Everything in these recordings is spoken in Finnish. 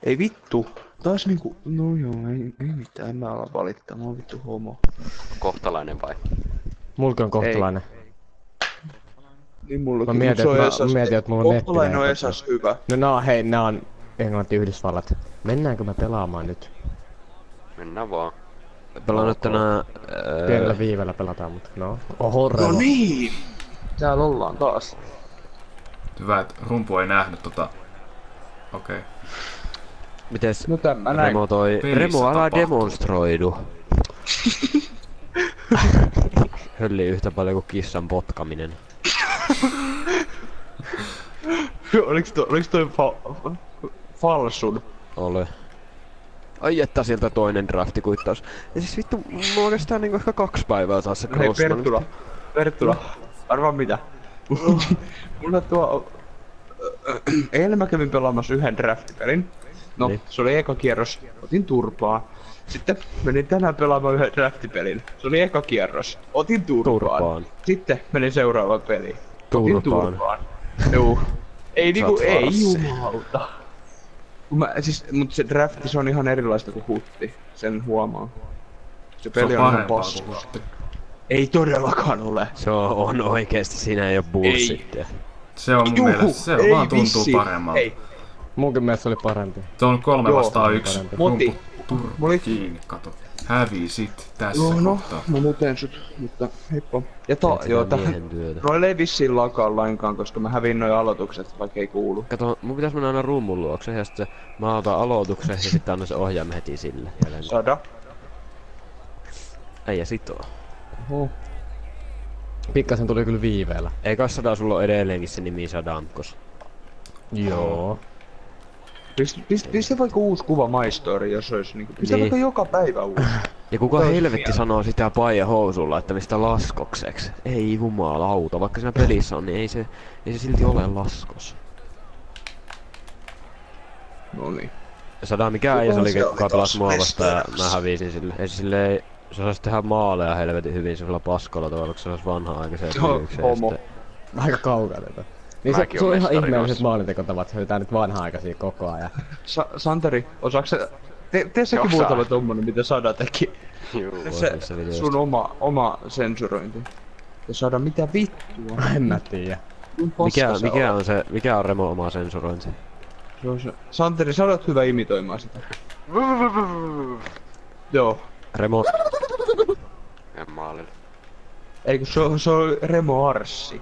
Ei vittu. Taas niinku, no joo, ei mitään, en mä ala valittaa, mä oon vittu homo. Kohtalainen vai? Mulki on kohtalainen. Niin mullakin, Mä mietin, että mulla on kohtalainen on Esas hyvä. No hei, nää on Englanti Yhdysvallat. Mennäänkö me pelaamaan nyt? Mennään vaan. Pelaan nyt tänään... Pienellä viivellä pelataan, mutta no. Oho, No niin! Täällä ollaan taas. Hyvä, että Rumpu ei nähnyt Okei. Mites No mä näin. Remo toi... Pelissä Remo, älä tapahtuu. demonstroidu. Höllii yhtä paljon kuin kissan potkaminen. Oliks toi falsun? Oli. Ai että sieltä toinen drafti kuittaus. Ja siis vittu, mulla on oikeastaan niinku ehkä 2 päivää taas se Hei Grossman. Perttula, arvaa mitä? Mulla eilen mä kävin pelaamassa yhden draftipelin. No, Niin. se oli eka kierros, otin turpaa. Sitten menin tänään pelaamaan yhden draftipelin. Se oli eka kierros, otin turpaan. Sitten menin seuraavaan peliin. Otin turpaan. Juu. Ei niinku, ei jumalauta. Mut se drafti se on ihan erilaista kuin hutti, sen huomaa. Se peli on ihan paskaa. Ei todellakaan ole. Se on oikeesti, siinä ei oo bullshittia. Se on mun mielestä, se vaan tuntuu paremmalta. Ei. Munkin mielestä oli parempi. Se on 3 vastaan 1. Moti. Rumpu, Mulla kiinni, kato. Hävisit tässä Joo, no, kohtaa. mä muuten sut, mutta heippa. Ja Joo, tähän, noille ei vissiin lakaa lainkaan, koska mä hävin noi aloitukset, vaikka ei kuulu. Kato, mun pitäis mennä aina rummun luokse ja sitten mä otan aloituksen ja sitten annan se ohjaamme heti sille. Sada. Äijä sitoo. Oho. Pikkasen tuli kyllä viiveellä. Ei kai Sada, sulla on edelleenkin se nimi Sadamkos. Joo. Pistä vaikka uusi kuva My Story, jos ois niinku. Pistä Niin. vaikka joka päivä uusi. Ja kuka Tois helvetti vielä. sanoo sitä paija housulla, että mistä laskokseks? Ei jumalauta, vaikka siinä pelissä on, niin ei se silti ole laskos. Noniin. Sada, mikä äijä se oli, se oli kuka pelasi tossa mua vastaan ja mestareissa? mä hävisin sille. Ei se silleen, se osais tehdä maaleja helvetin hyvin sillä paskolla tavalla, kun se olisi vanha-aikaiseen Se on tyylikseen. homo. Aika kaukana. Niin Mäkin se oon on ihan mestari ihmeelliset noissa. maalintekotavat, se tää nyt vanha-aikaisia koko ajan. Santeri, osaaks sä... Tee säkin Osaa. muutama tommonen, mitä Sada teki. Juu, Se sun oma sensurointi. Ja Sada, mitä vittua? En mä tiedä. Mikä on Remo oma sensurointi? Se on se. Santeri, sä olet hyvä imitoimaan sitä. Joo. Remo. En maalilla. Eikö se on Remo Arssi.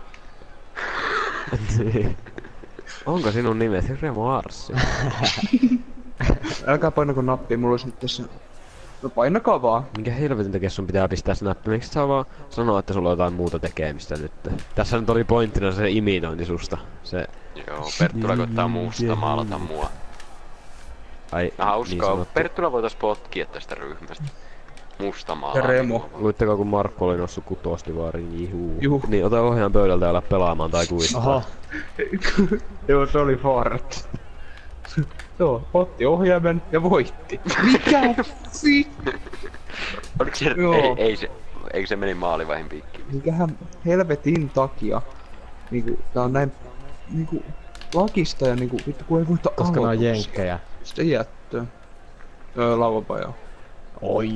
Onko sinun nimesi Remo Arssi? Älkää painako nappia, mulla olisi nyt tässä... No painakaa vaan. Minkä helvetin takia sun pitää pistää snappi? Miksi sä vaan sanoa, että sulla on jotain muuta tekemistä nyt? Tässä nyt oli pointtina se imitointi susta. Se... Joo, Perttula koittaa muusta maalata mua. Ai, Hauskaa, sanottu. Perttula voitais potkia tästä ryhmästä. Musta Ja maalaa. Remo. Luitteko kun Markku oli nossut kutostivaariin? Jihuu. Juh. Niin, ota ohjaan pöydältä ja ala pelaamaan tai kuistaa. Oho. Joo, se oli fart. Joo, otti ohjaimen ja voitti. Mikä vittu? Oliko se, Joo. eikö se meni maalivaihin piikkiin? Mikähän helvetin takia. Niinku, tää on näin... Niinku... Lakista ja niinku, vittu kun ei voita Koska ne on aloituksia. jenkkejä. Sitten jättöä. Lauanpai joo. Oi.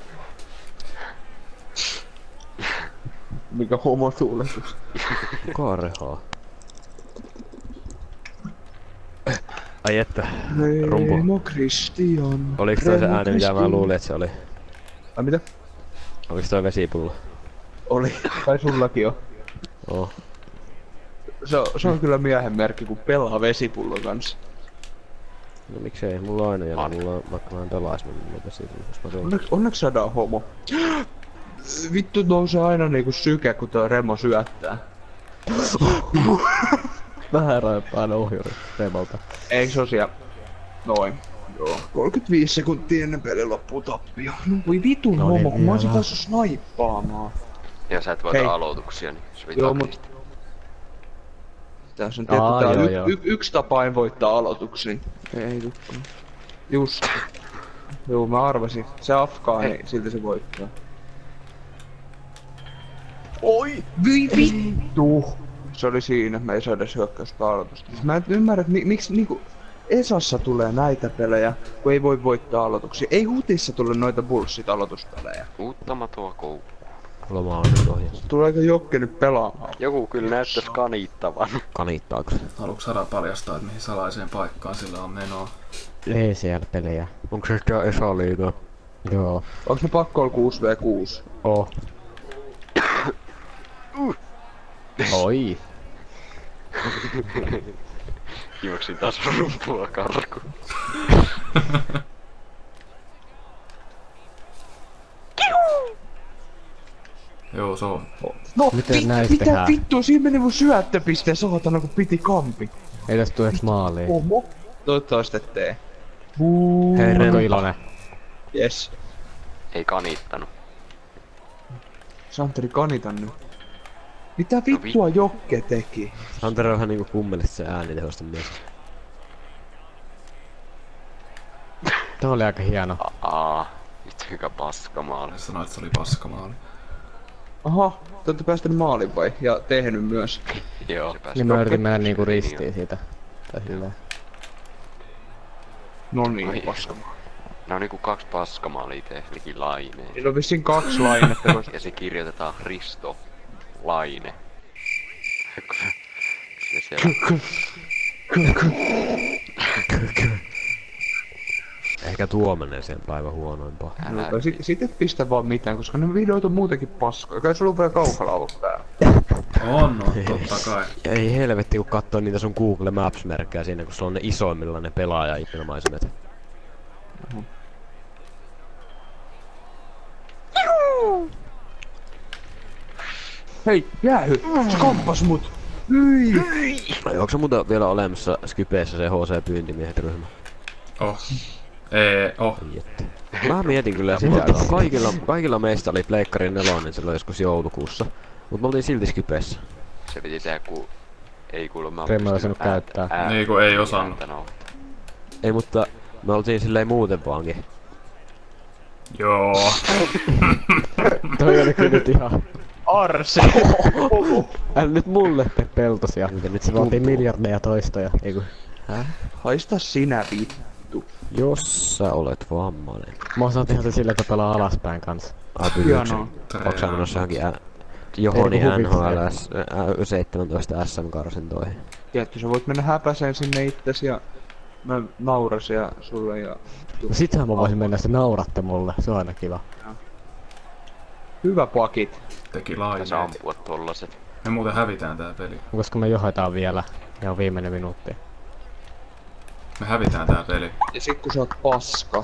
Mikä homotuuletus. Kuka rehaa? Ai että, rumpu. Remo Christian. Oliks toi se Remo ääni mitä mä Christian. luulin että se oli? Ai mitä? Oliks toi vesipullo? Oli. Tai sullakin on. Oo. Se on kyllä miehen merkki, kun pelaa vesipullon kanssa. No miksei, mulla on aina jäljellä, mulla on, vaikka mä en pelais, niin mulla on vesipullo, jos mä tuon. Onneksi saadaan homo. Vittu nousee aina niinku syke, kun toi Remo syöttää. Vähän rajoittaa ohjuri Remolta. Eikö se oo siellä? Noin. Joo. 35 sekuntia ennen pelin loppuu tappio. No voi vitun No niin, homo, kun mä oisin vielä. päässyt snaippaamaan. Ja sä et Hei. voita aloituksia, niin se Joo, pitää. mut... Tässä on tietty, tää on yksi tapa en voittaa aloituksiin. Ei tukkaan. Just. Joo, mä arvasin. Se afgaani, silti se voittaa. Oi! Vittu! Se oli siinä, me ei saa edes hyökkäystä aloitusta. Siis mä en ymmärrä, että miksi niinku... Esassa tulee näitä pelejä, kun ei voi voittaa aloituksia. Ei Hutissa tule noita bullshit-aloituspelejä. Uuttamaton koukku. Loma on nyt ohjassa. Tuleeko Jokke nyt pelaamaan? Joku kyllä näyttäis kanittavan. Kanittaako se? Haluatko Sara paljastaa, että mihin salaiseen paikkaan sillä on menoa? ECL-pelejä. Onko se sitä Esa-liigaa? Joo. Onko ne pakko olla 6v6? Oh. Oi. Juoksin taas rumpua karkuun. Joo, se on. No, Miten näistä mitä tehdään? vittua, siinä meni mun syöttöpiste saatana kun piti kampi. Ei tästä tule edes maaliin. Oho. Toivottavasti ettei. Hei, Renko iloinen. Yes. Ei kanittanut. Santeri kanita nyt. Mitä vittua Jokke teki? Santeri on vähän niinku kummellista se äänitehosta mies. Tää oli aika hieno. Vittu mikä paskamaali. Hän sanoi, että se oli paskamaali. Aha, te ootte päästänyt maalin vai? Ja tehnyt myös. Joo. Se pääsi Niin mä Jokke- yritin mennä niinku ristiin siitä. Tai silleen. No niin, Ai. paskamaa. Nää on niinku 2 paskamaalia tehlikin Laineen. Niillä on vissiin 2 lainetta, koska Ja se kirjoitetaan Risto Laine. Se siellä... Ehkä tuo menee sen päivän huonoimpaa. Älä... sit et pistä vaan mitään, koska ne videot on muutenkin paskoja. Kai sulla on vielä kaukalaulut täällä. On, no, totta kai. Ja ei helvetti kun katsoo niitä sun Google Maps-merkkejä siinä, kun sulla on ne isoimmillaan ne pelaaja-ilmaisemet. Hei, jäähy! Se kampas mut! Hyi! Onko se muuten vielä olemassa Skypeessä se HC-pyyntimiehet ryhmä? Oh. Oh. Ei että. Mä mietin kyllä sitä, että kaikilla meistä oli Pleikkari 4 silloin joskus joulukuussa. Mut me oltiin silti Skypeessä. Se piti tehdä ku... Ei kuulemma Remme on saanut käyttää. Niin, kun ei osannut. Ei mutta me oltiin silleen muuten vaankin. Joo. Toi oli kyllä nyt ihan... Arse! Älä nyt mulle tee peltosia. Miten nyt Se vaatii tuntuu? miljardeja toistoja. Eiku. Haista sinä vittu. Jos sä olet vammainen. Mä osaan tehdä se sillä, että pelaa alaspäin kanssa. Hienoa. Onko sä menossa johonkin Johoni Ei, kun NHLS 17 SM-karsintoihin? Tietty, sä voit mennä häpäseen sinne itses ja mä naurasin ja sulle ja... No sittenhän mä voisin mennä, se nauratte mulle. Se on aina kiva. Hyvä pakit. Teki Tässä laineet. ampua tollaset. Me muuten hävitään tää peli. Koska me johdetaan vielä. Ja on viimeinen minuutti. Me hävitään tää peli. Ja sit kun sä oot paska.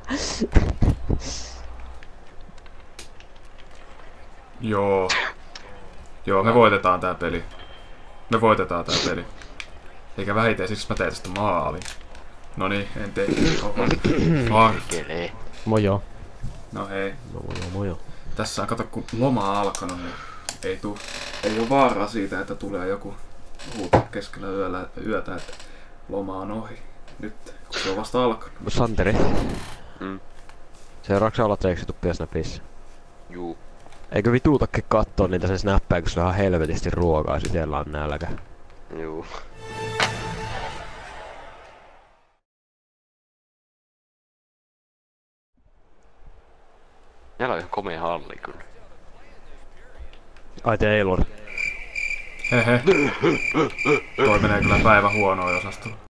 Joo. Joo, me voitetaan tää peli. Me voitetaan tää peli. Eikä vähiten, siksi mä teen tästä maalin. Noniin, en tee. Oho. Kelee. Mojo. No hei. Mojo. Tässä on, kato, kun loma on alkanut, niin ei oo vaaraa siitä, että tulee joku huuto keskellä yötä, että loma on ohi. Nyt, kun se on vasta alkanut. Santeri, Mm. seuraavaksi aloitteeksi tuppia Snapissa. Juu. Eikö vituutakin kattoo niitä sen snappeja, kun se on helvetisti ruokaa, sit siellä on nälkä. Juu. Meillä on ihan komea halli kyllä. Ai Taylor. Hehe. Toi menee kyllä päivän huonoin osastolla.